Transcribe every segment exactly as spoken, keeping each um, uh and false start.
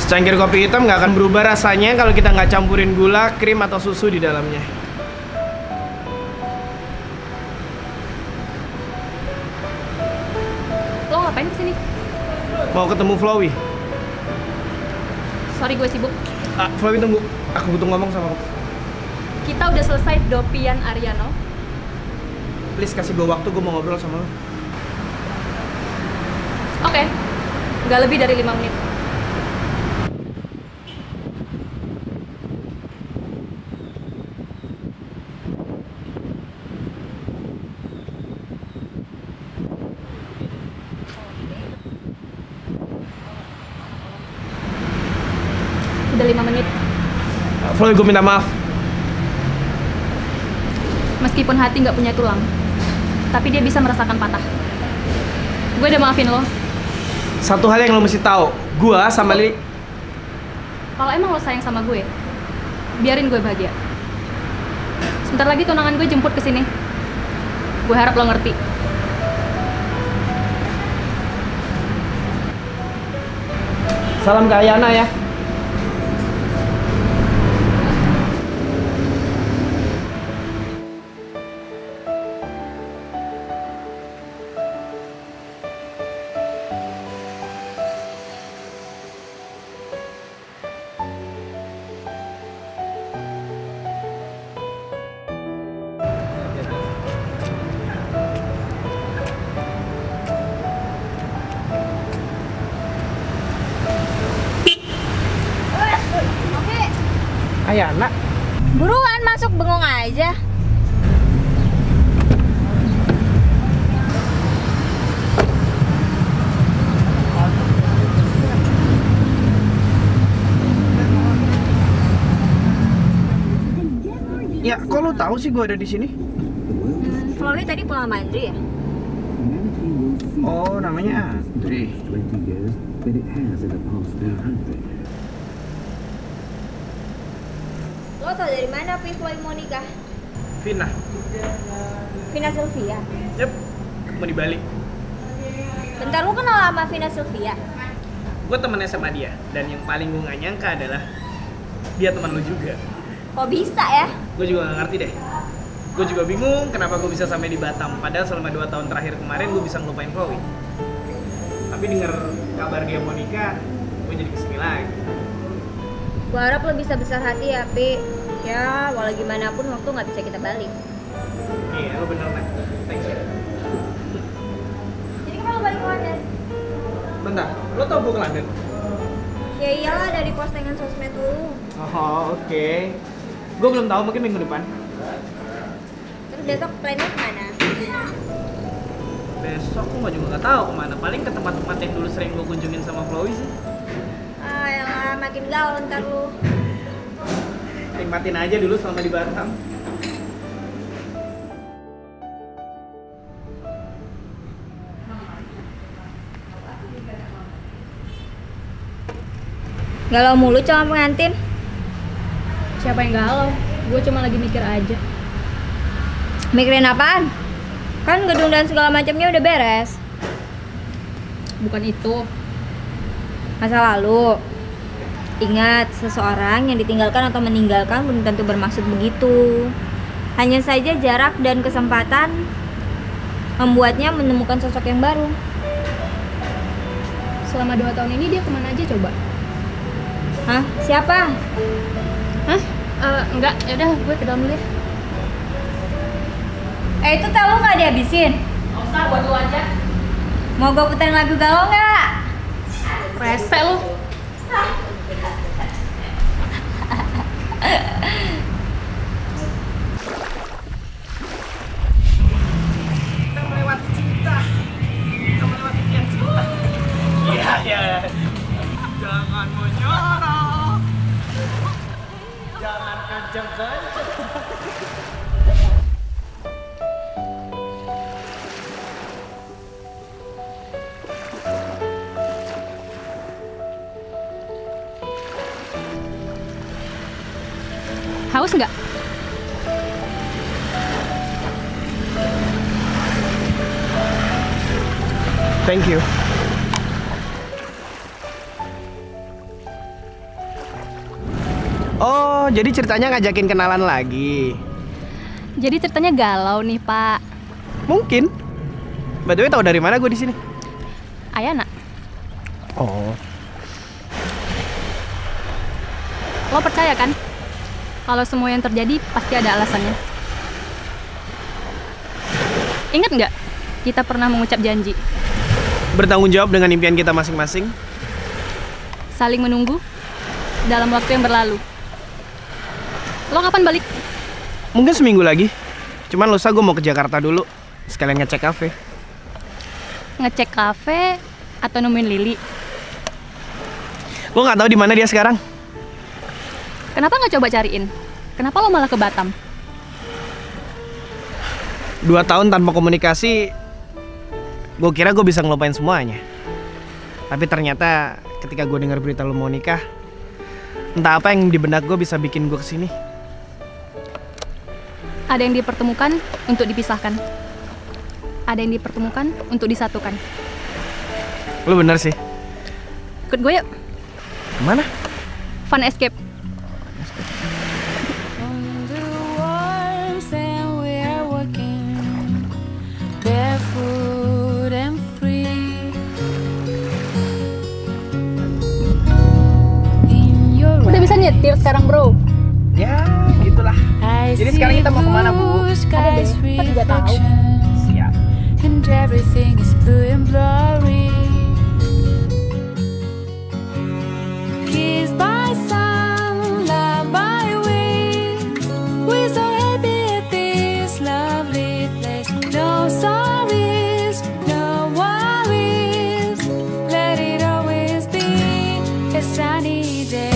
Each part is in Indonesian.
Secangkir kopi hitam nggak akan berubah rasanya kalau kita nggak campurin gula, krim, atau susu di dalamnya. Lo ngapain kesini? Mau ketemu Flowey. Sorry, gue sibuk. Ah, Flowey tunggu. Aku butuh ngomong sama kamu. Kita udah selesai Dopian Ariano. Please kasih gue waktu, gue mau ngobrol sama lo. Oke, nggak lebih dari lima menit. Udah lima menit. Flowey, gue minta maaf. Meskipun hati nggak punya tulang, tapi dia bisa merasakan patah. Gue udah maafin lo. Satu hal yang lo mesti tahu, gue sama Lily. Kalau emang lo sayang sama gue, biarin gue bahagia. Sebentar lagi tunangan gue jemput ke sini. Gue harap lo ngerti. Salam ke Ayana ya. Ayana, Buruan masuk, bengong aja. ya kok lo tahu sih gue ada di sini? Hmm, Flowey tadi pulang sama Andri ya? Oh, namanya Andri. Lo tau dari mana Pi Flowey mau nikah? Vina. Vina Sylvia. Yep, mau di Bali. Bentar, lu kenal sama Vina Sylvia? Gue temennya sama dia, dan yang paling gue gak nyangka adalah dia teman lo juga. Kok bisa ya? Gue juga gak ngerti deh. Gue juga bingung kenapa gue bisa sampai di Batam, padahal selama dua tahun terakhir kemarin gue bisa ngelupain Flowey. Tapi denger kabar dia mau nikah, gue jadi kesini lagi. Gue harap lo bisa besar hati ya, Pi. Ya, walau gimana pun waktu nggak bisa kita balik. Iya, lo bener, Nat. Thanks ya. Jadi kenapa lo balik ke London? Bentar, lo tau gue ke London? Ya iyalah, dari postingan sosmed lu. Oh, oke. Okay. Gue belum tahu, mungkin minggu depan. Terus besok plannya kemana? Besok gue juga gak tahu kemana. Paling ke tempat-tempat yang dulu sering gue kunjungin sama Flowey sih. Ah, yalah, makin gaul ntar lu. Nikmatin aja dulu selama di Batam. Galau mulu calon pengantin. Siapa yang galau? Gue cuma lagi mikir aja. Mikirin apaan? Kan gedung dan segala macamnya udah beres. Bukan itu. Masa lalu. Ingat, seseorang yang ditinggalkan atau meninggalkan belum tentu bermaksud begitu. Hanya saja jarak dan kesempatan membuatnya menemukan sosok yang baru. Selama dua tahun ini dia kemana aja coba? Hah? Siapa? Hah? Uh, enggak, yaudah gue ke dalam dulu ya. Eh, itu teh lu gak dihabisin? Gak usah, buat lu aja. Mau gue puterin lagu galau gak? Rese lu. Kita melewati cinta. Kita melewati tiang cinta. Iya, iya. Jangan menyorong. Jangan kenceng-kenceng. Haus nggak? Thank you. jadi ceritanya ngajakin kenalan lagi. Jadi ceritanya galau nih, Pak. Mungkin. By the way, tahu dari mana gue di sini? Ayana, Oh. lo percaya kan? Kalau semua yang terjadi pasti ada alasannya. Ingat nggak? Kita pernah mengucap janji. Bertanggung jawab dengan impian kita masing-masing. Saling menunggu dalam waktu yang berlalu. Lo kapan balik? Mungkin seminggu lagi. Cuman lusa gue mau ke Jakarta dulu. Sekalian ngecek kafe. Ngecek kafe atau nemuin Lili? Gue nggak tahu di mana dia sekarang. Kenapa nggak coba cariin? Kenapa lo malah ke Batam? Dua tahun tanpa komunikasi, gue kira gue bisa ngelupain semuanya. Tapi ternyata ketika gue dengar berita lo mau nikah, entah apa yang di benak gue bisa bikin gue kesini. Ada yang dipertemukan untuk dipisahkan. Ada yang dipertemukan untuk disatukan. Lo bener sih. Ikut gue yuk. Kemana? Fun escape. Udah bisa nyetir sekarang, bro? Ya, gitulah. Jadi sekarang kita mau kemana, Bu? Ada deh, kita juga tahu. Siap. And everything is blue and blurry. Kissed by sun, loved by winds. We're so happy at this lovely place. No sorries, no worries. Let it always be a sunny day.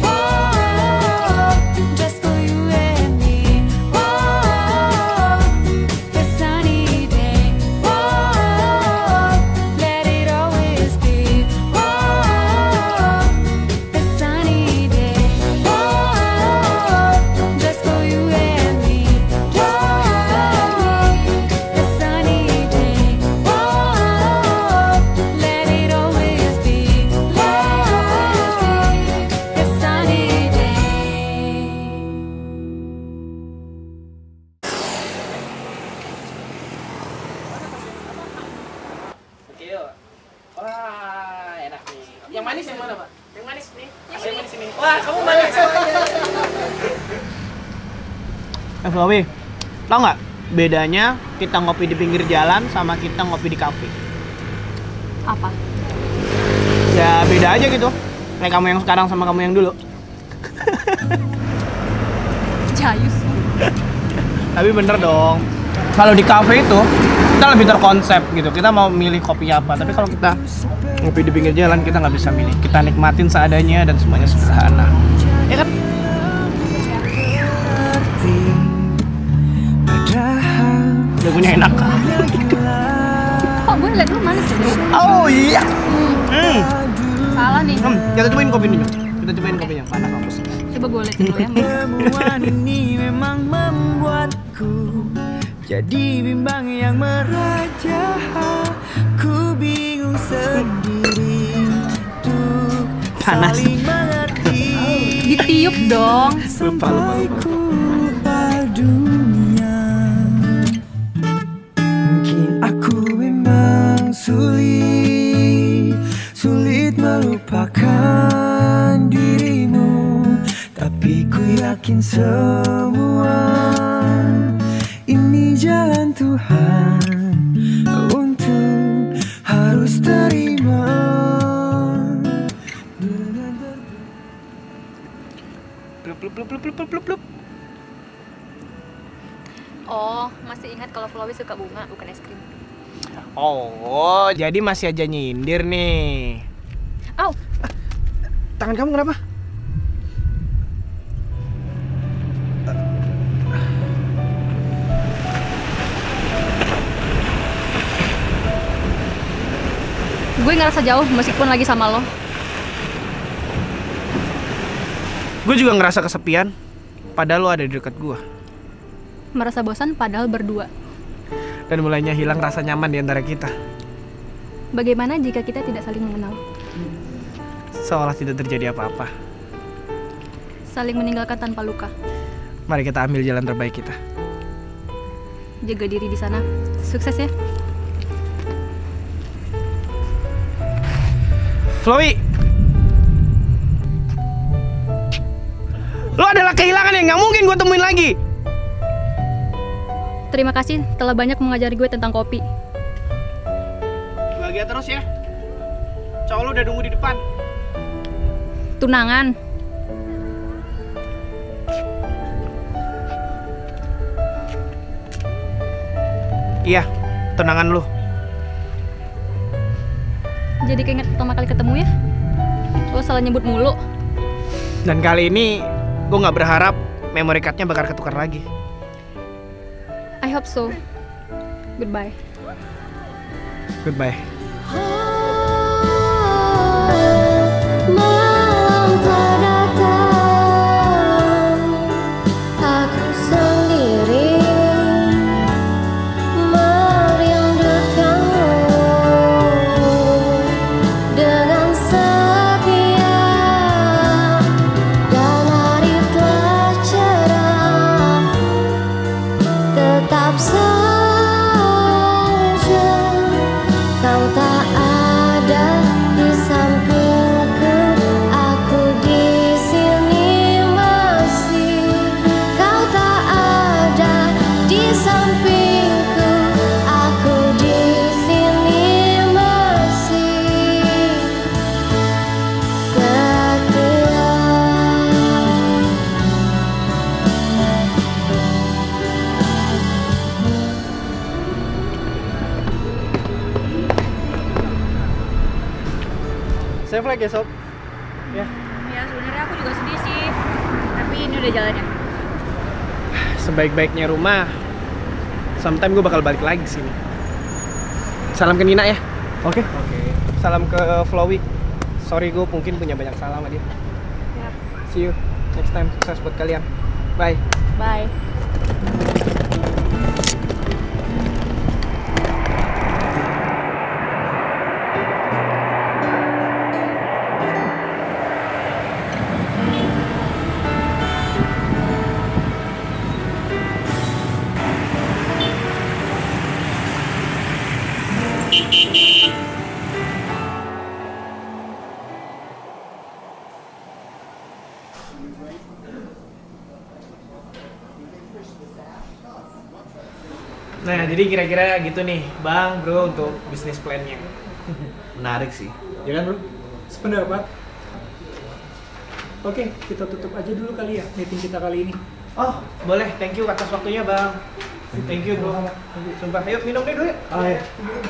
Wah, enak nih. Yang manis yang mana, Pak? Yang manis nih. Yang manis ini. Wah, kamu manis. Eh, Flawi, tau nggak bedanya kita ngopi di pinggir jalan sama kita ngopi di kafe? Apa? Ya beda aja gitu. Kayak kamu yang sekarang sama kamu yang dulu. Jayus. Tapi bener dong. Kalau di kafe itu kita lebih terkonsep gitu. Kita mau milih kopi apa. Tapi kalau kita ngopi di pinggir jalan kita nggak bisa milih. Kita nikmatin seadanya dan semuanya sederhana. Ya kan? Jagonya enak. Kok gue liat lu manis ya, bro? Oh iya. Hmm. Salah nih. Hmm. Kita cobain kopinya. Kita cobain kopinya. Mana kampus? Coba gue liat dulu ya. Temuan ini memang membuatku jadi bimbang yang meraja. Ku bingung sendiri untuk panas. saling mengerti. Ditiup dong. Lupa, lupa, lupa. Ku lupa dunia. Mungkin aku memang sulit, sulit melupakan dirimu. Tapi ku yakin semua ini jalan Tuhan untuk harus terima. Plup, plup, plup, plup, plup, plup, plup. Oh, masih ingat kalau Flawi suka bunga, bukan es krim. Oh, jadi masih aja nyindir nih. Au, Tangan kamu kenapa? gue ngerasa jauh meskipun lagi sama lo. Gue juga ngerasa kesepian, padahal lo ada di dekat gue. Merasa bosan padahal berdua. Dan mulainya hilang rasa nyaman di antara kita. Bagaimana jika kita tidak saling mengenal? Seolah tidak terjadi apa-apa. saling meninggalkan tanpa luka. Mari kita ambil jalan terbaik kita. Jaga diri di sana. Sukses ya. Chloe, lo adalah kehilangan yang nggak mungkin gue temuin lagi. Terima kasih telah banyak mengajari gue tentang kopi. Bahagia terus ya. Cowok lo udah nunggu di depan. Tunangan. Iya, tunangan lo. Jadi keinget pertama kali ketemu ya. Lo salah nyebut mulu. Dan kali ini gue nggak berharap memory cardnya bakal ketukar lagi. I hope so. Goodbye. Goodbye. Malam telah datang, aku sendiri merindukanmu dengan setia, dan hari telah cerah, tetap saja kau tak ada di sampingku, aku di sini masih. Kau tak ada di sampingku, aku di sini masih setia. Save lagi ya, Sob. Ya, Ya sebenarnya aku juga sedih sih. Tapi ini udah jalannya. sebaik-baiknya rumah, sometime gue bakal balik lagi sini. Salam ke Nina ya. Oke. Oke. Salam ke Chloe. Sorry gue mungkin punya banyak salah sama dia. Siap. See you next time. Sukses buat kalian. Bye. Bye. Nah, jadi kira-kira gitu nih, Bang, Bro, untuk bisnis plan-nya. Menarik sih. Ya kan, Bro? Sependapat. Oke, kita tutup aja dulu kali ya meeting kita kali ini. Oh, boleh. Thank you atas waktunya, Bang. Thank you, Bro. Sumpah, ayo minum deh dulu ya. Ah, ya.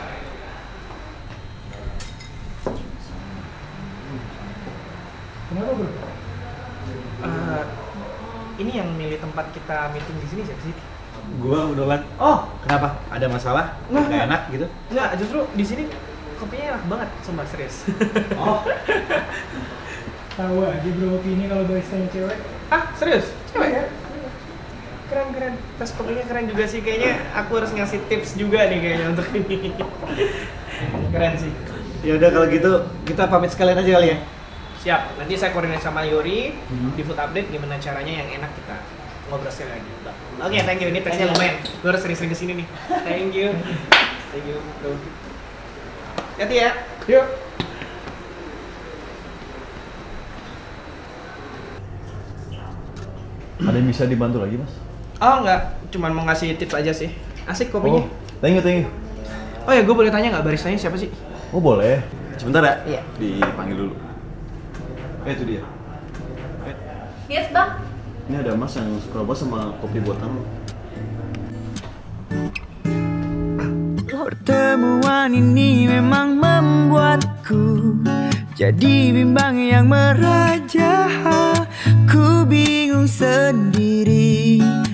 Kenapa bro? Eh, ini yang milih tempat kita meeting di sini siapa sih? Gua kebetulan. Oh, Kenapa? Ada masalah? Nggak, Nggak nggak. enak gitu? enggak, justru di sini kopinya enak banget, sumpah serius. Oh, Tahu aja bro ini kalau baristanya cewek. Ah, serius? Cewek? Iya. Keren, keren. Tas kopinya keren juga sih. Kayaknya aku harus ngasih tips juga nih kayaknya untuk ini. Keren sih. ya udah kalau gitu kita pamit sekalian aja kali ya. Siap, nanti saya koordinasi sama Yuri Hmm. di food update gimana caranya yang enak kita ngobrol sekali lagi. Oke, thank you. Ini tesnya lumayan. Gue harus sering-sering kesini nih. Thank you. Thank you, bro. Hati ya. Yuk. Ada yang bisa dibantu lagi mas? Oh enggak, cuman mau ngasih tips aja sih. Asik kopinya. Oh, thank you, thank you. Oh ya, gue boleh tanya nggak baristanya siapa sih? Oh boleh. Sebentar ya. Iya. Dipanggil dulu. Eh itu dia. Eh, Yes bang. ini ada mas yang suka banget sama kopi buatan lo. Pertemuan ini memang membuatku jadi bimbang yang meraja. Ku bingung sendiri